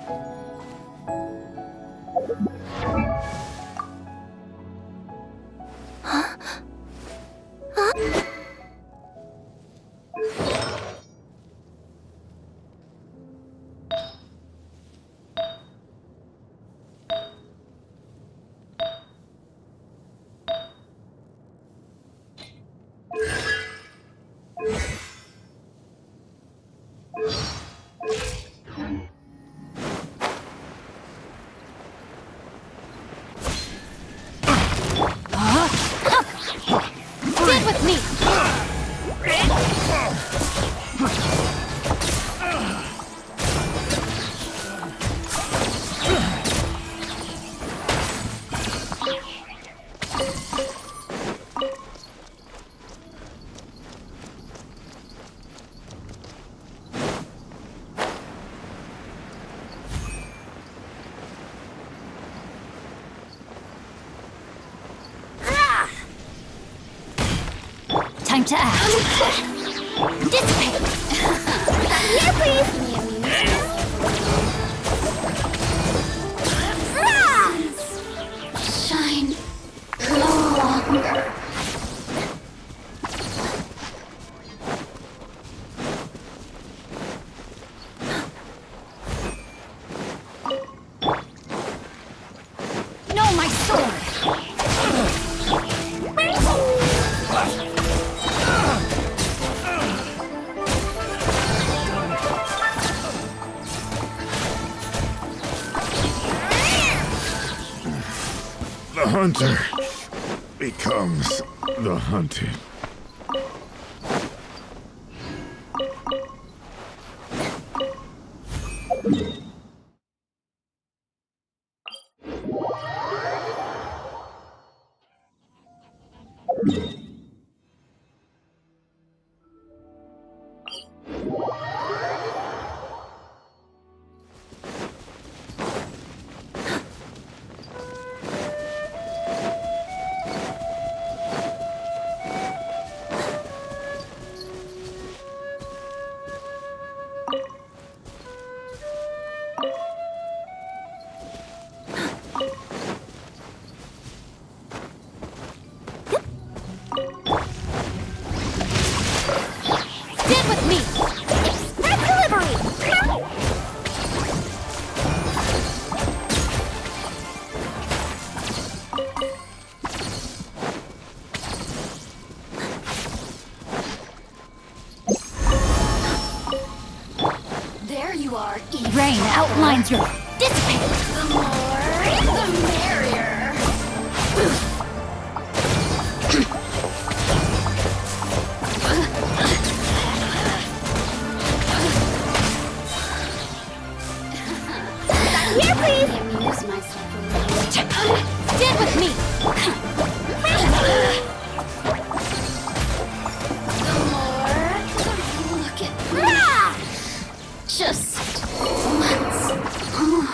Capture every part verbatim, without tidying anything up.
Time to act. Dissipate. Here, please. Shine longer. No, my sword. The hunter becomes the hunted. Rain outlines your dissipate. The more, the merrier. Here, please. Amuse myself a little. Stand with me. The more, look at me. Just once more.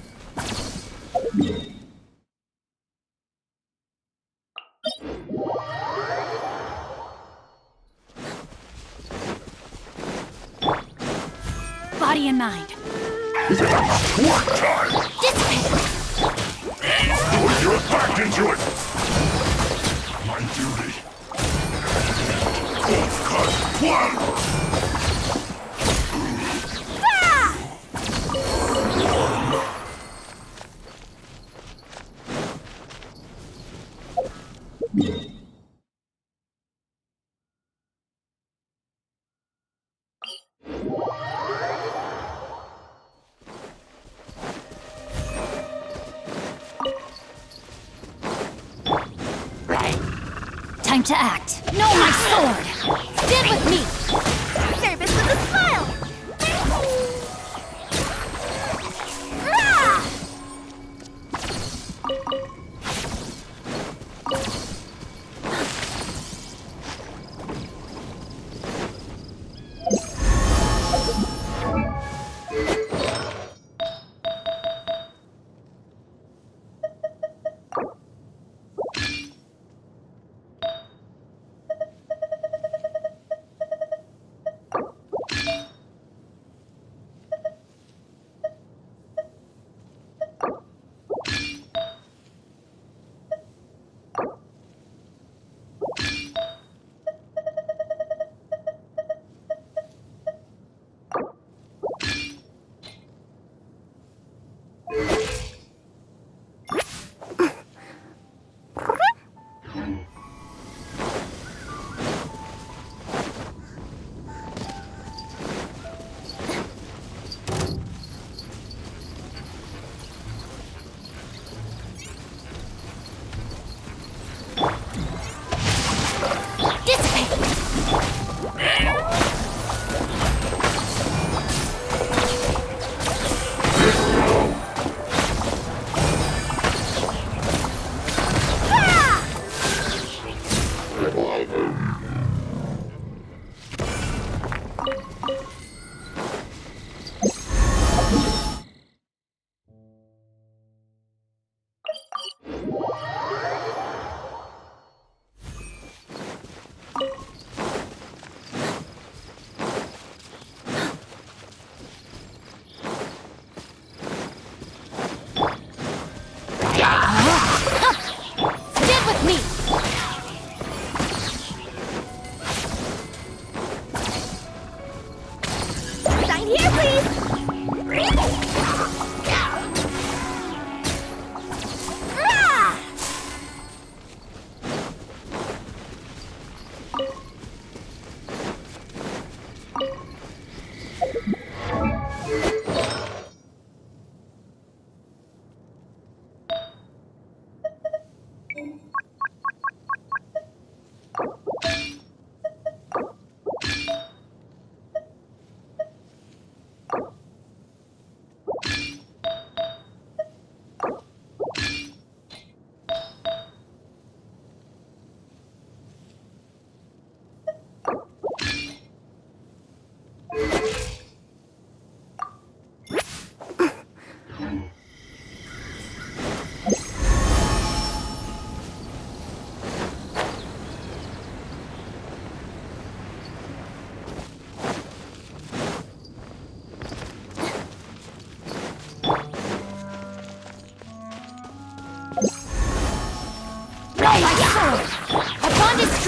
Body and mind. Work time! Dissipate. Put your back into it! My duty. Cold cut one! Time to act. No, my sword! Stand with me! Service with a smile!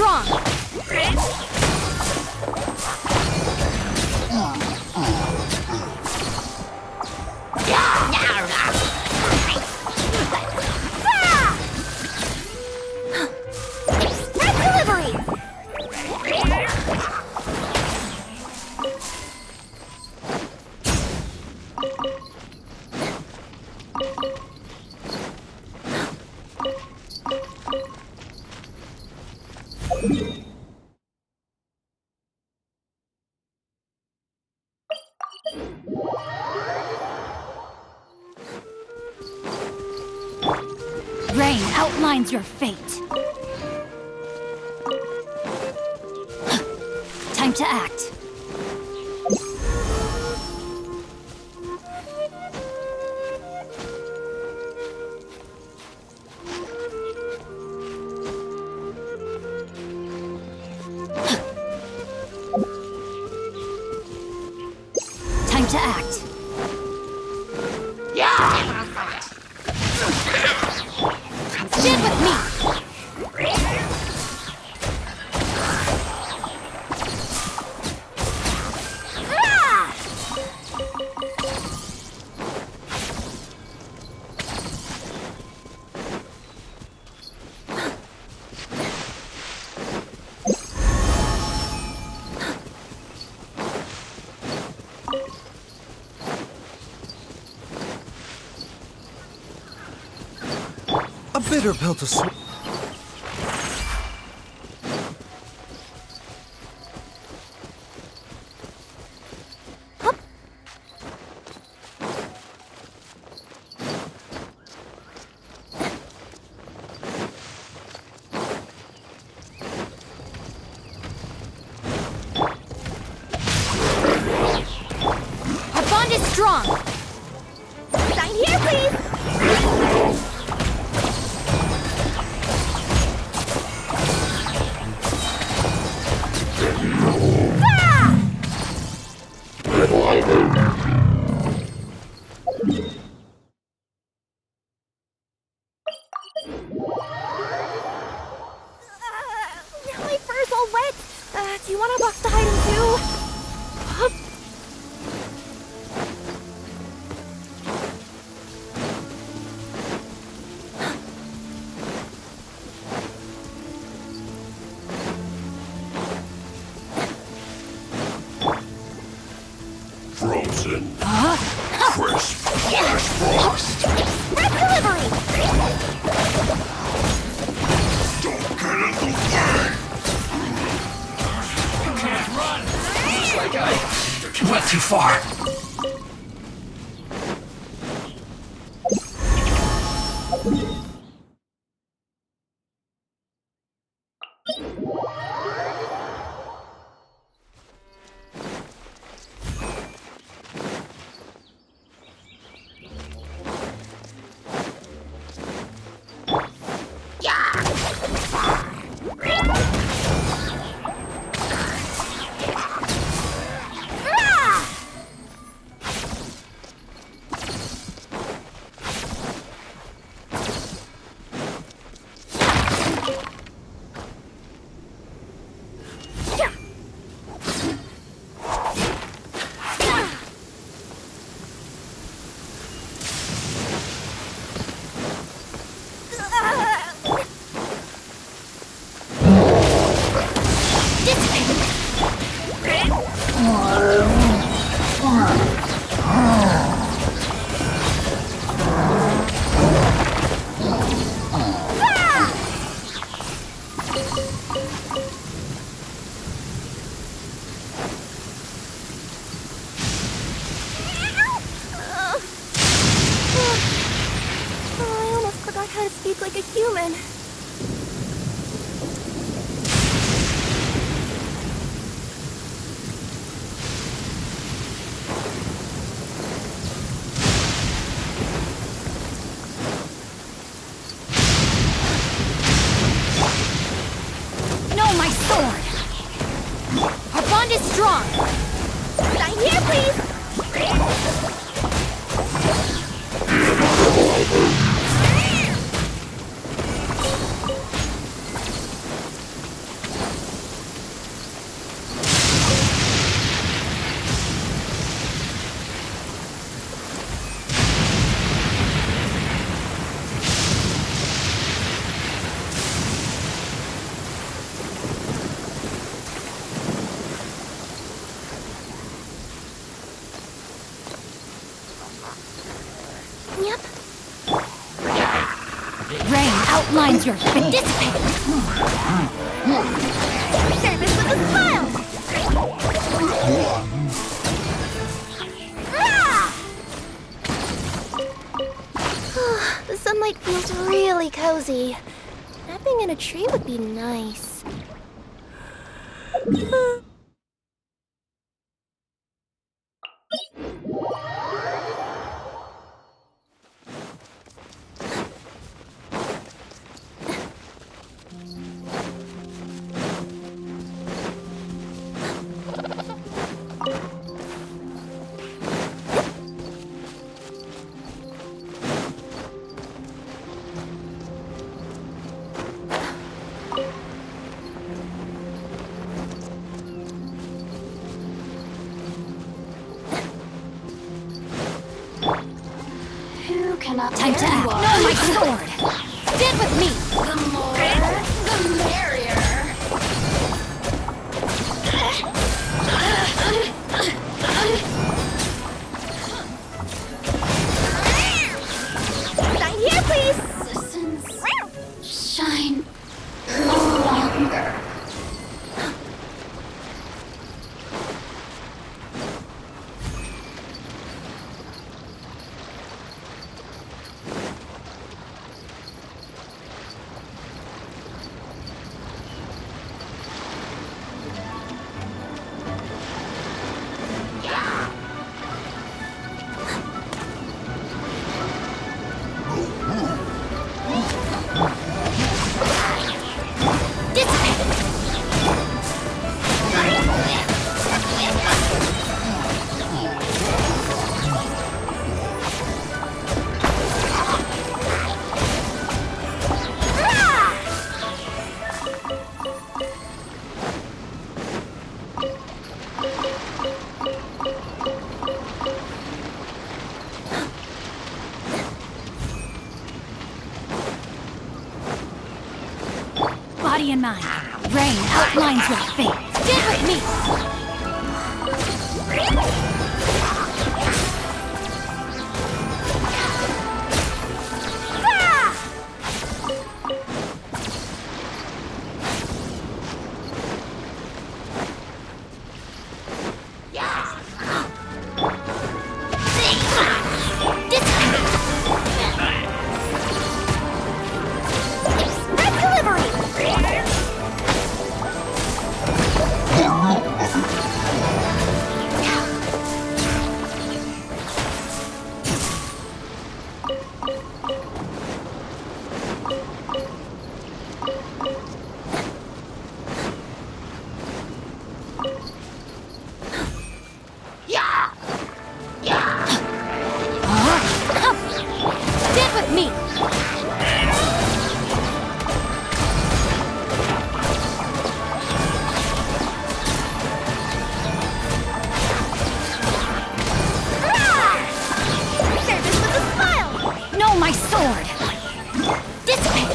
strong! Delivery! Rain outlines your fate. Time to act. Time to act. Stand with me! Ah! A bitter pill to swallow. Our bond is strong! Sign here, please! My fur's all wet. Uh, do you want a box to hide in too? Hup. Frozen. Huh? Crisp. Flash frost. Red delivery! Don't get in the way. Like I went too far. How to speak like a human. No, my sword! Our bond is strong! Sign here, please! Yep. Rain outlines your fate. Dissipate. Service with a smile. The sunlight feels really cozy. Napping in a tree would be nice. Time to act. No, my sword! Stand with me! The more, the merrier. Sign here, please! Citizens shine no longer. Body and mind. Rain outlines your fate. Stand with me! Stand with me! Service with a smile! No, my sword! Dissipate!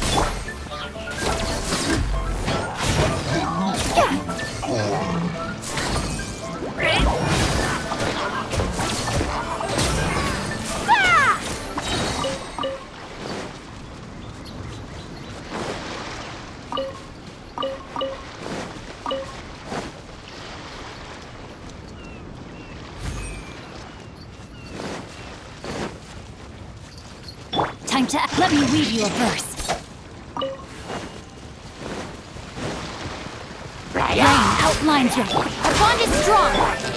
Time to act. Let me weave you a verse. Rain outlines your fate. Our bond is strong.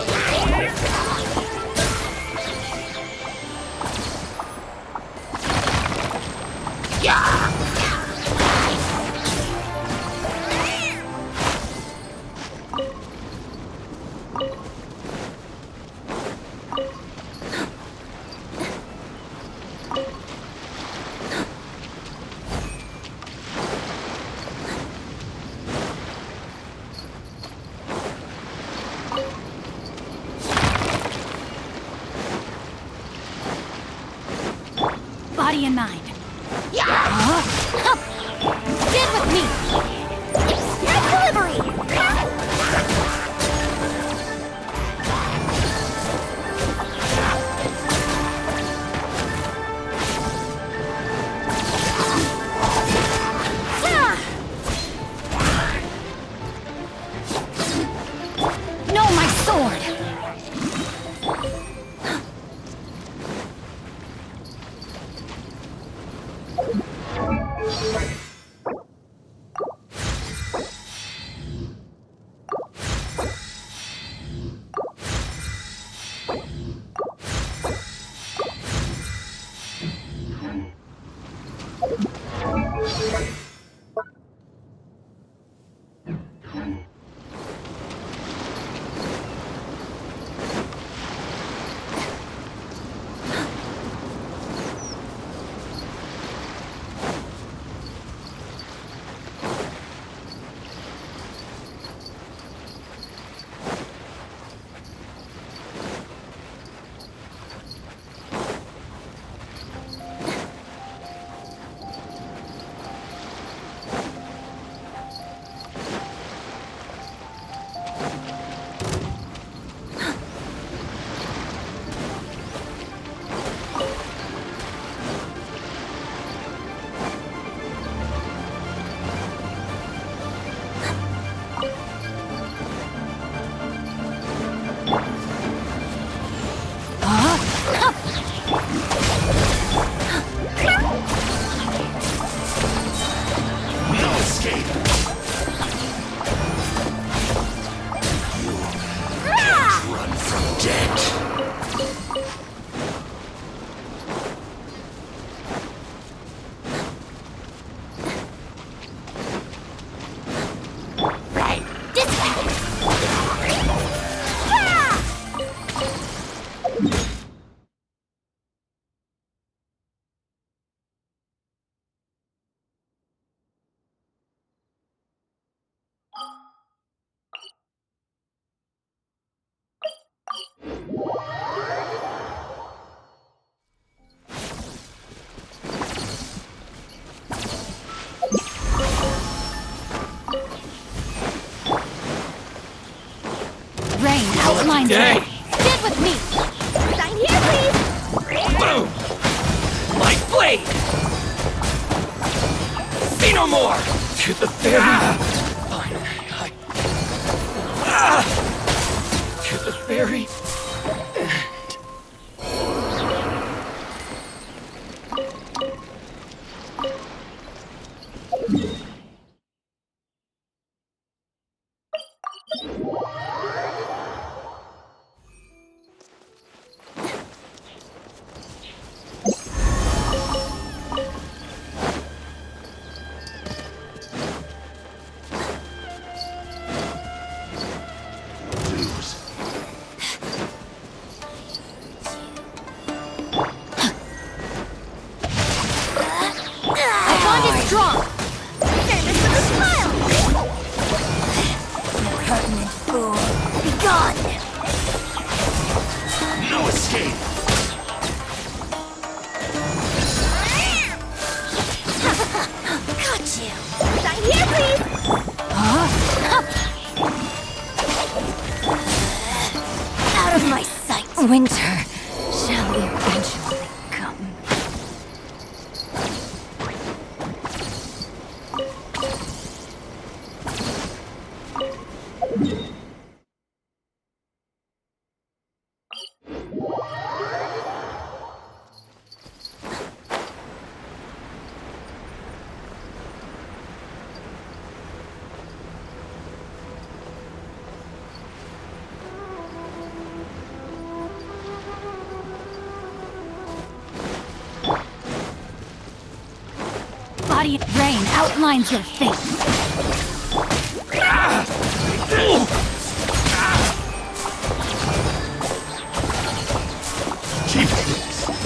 Body and mind. Huh? Stand with me! Snap delivery! outlines day. it. Stand with me. Sign here, please. Boom! Light blade! Say no more! To the very... Finally, I... Ah! To the very... Strong! Service with a smile! Impertinent fool! Be gone! No escape! Got you! Sign here, please! Huh? Out of my sight! Winter shall eventually come. Body rain outlines your fate. Keep this!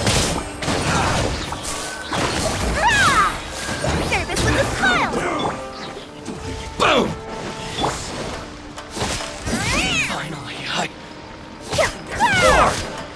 Service with a smile! Boom! Finally, I... More!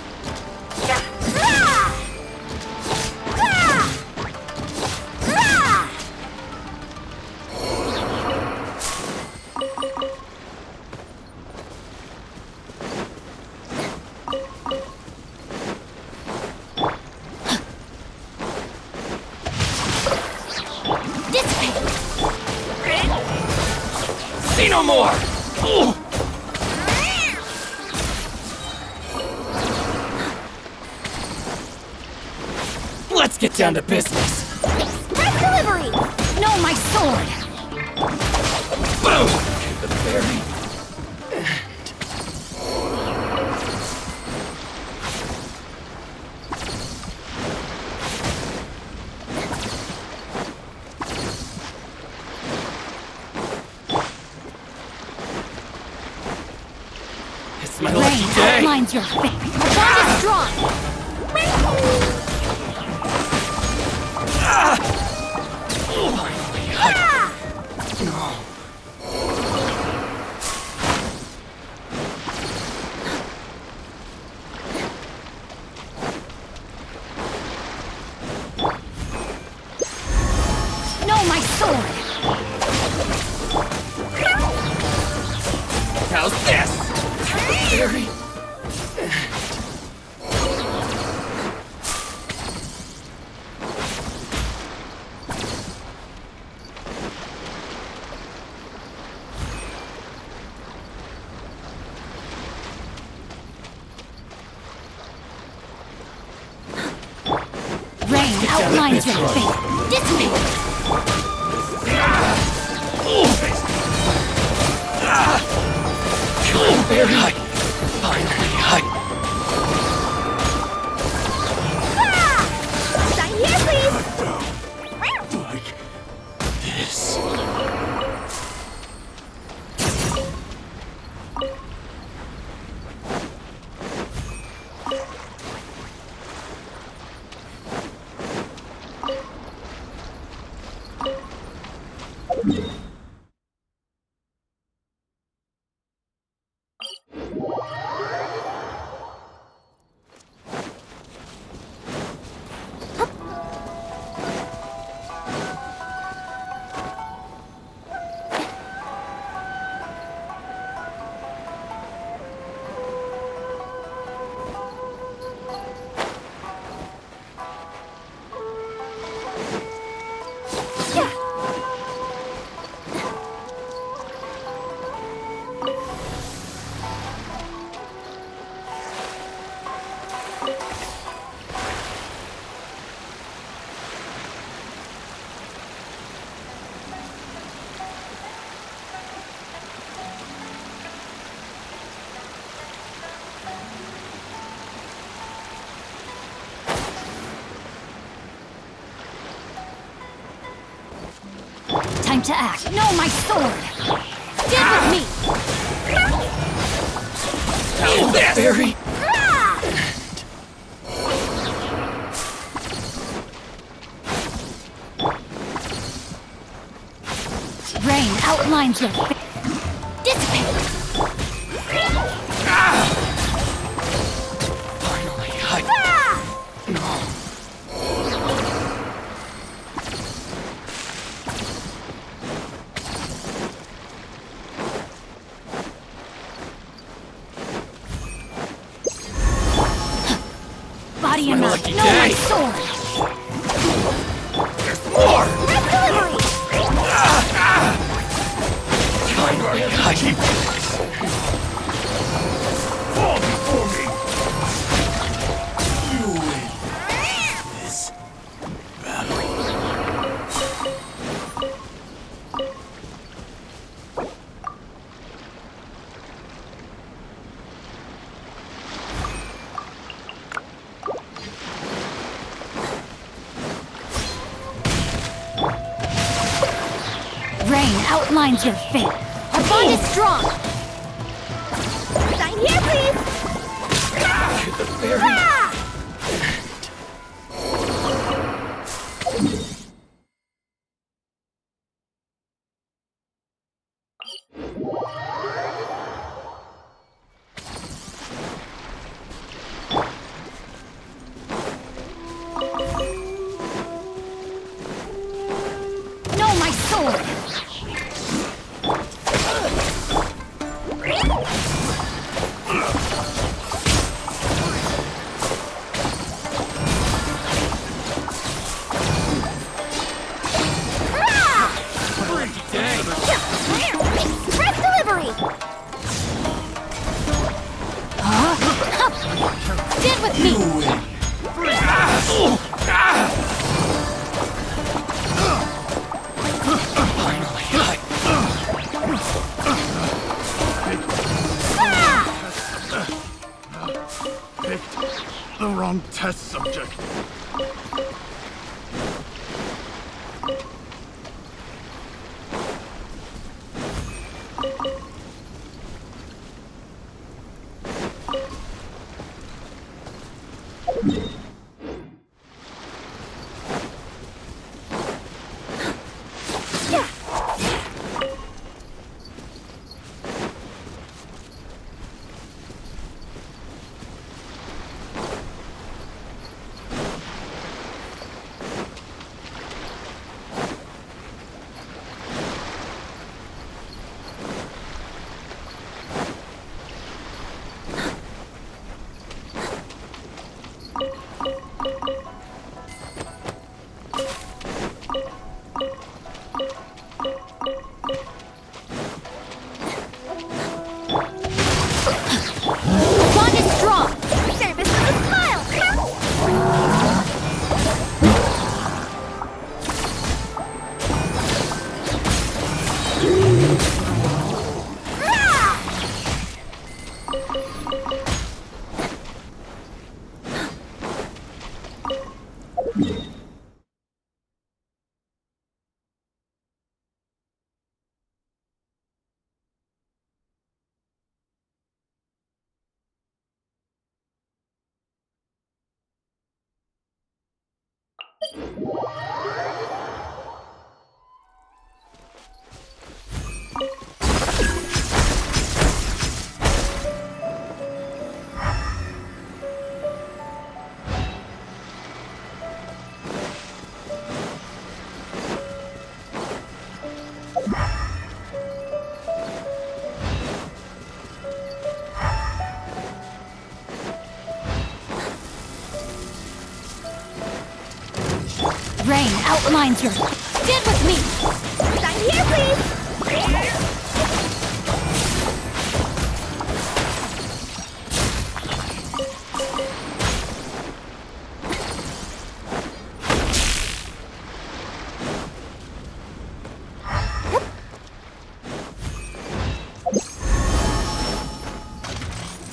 Say no more! Ooh. Let's get down to business. Express delivery! No, my sword! Boom! To the very... It's my lucky Rain day! outlines your fate. The bond is strong! Finally, I... No. No, my sword! How's this? Very... Rain outlines your fate. Dissipate! Very high. Finally, high. Sign here, please! Like this. Time to act. No, my sword! Stand with me! Oh, that fairy! Rain outlines your face. Dissipate! Finally, I... No. Body and My mind. lucky No, my day. sword! There's more! Red delivery! Finally, I... Fall before me! You win this battle. Rain outlines your fate. Our bond is strong! Sign here, please! To the fairy! Ah! No, my sword! Dang! Express delivery! Huh? Stand with me! You win. Finally, I... Picked the wrong test subject. Bond is strong! Service with a smile! Rain outlines your... Stand with me! Sign here, please!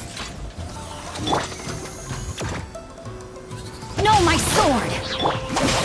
No, my sword!